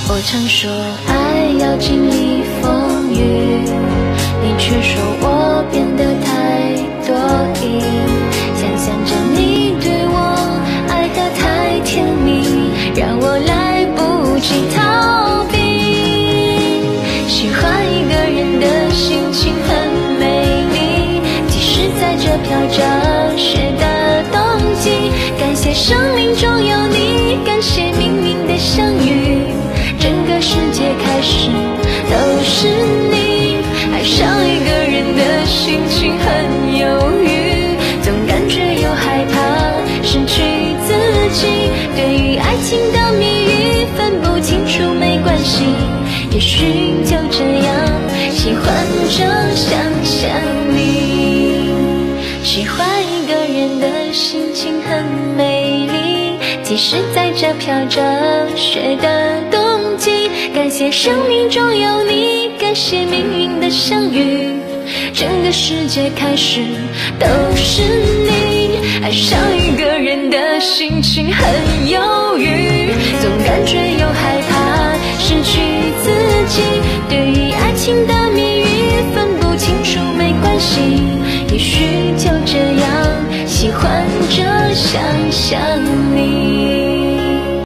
我常说爱要经历风雨，你却说我变得太多疑。想象着你对我爱得太甜蜜，让我来不及逃避。喜欢一个人的心情很美丽，即使在这飘着雪的冬季。感谢生命中有你，感谢命运的相遇，整个世界开始都是你。爱上一个人的心情很犹豫，总感觉又害怕失去自己。对于爱情的谜语分不清楚没关系，也许就这样喜欢着想象你。喜欢一个人的心情很美丽，即使在这飘着雪的冬季。感谢生命中有你，感谢命运的相遇，整个世界开始都是你。爱上一个人的心情很犹豫，总感觉又害怕失去自己。对于爱情的谜语分不清楚没关系，也许就这样喜欢着想象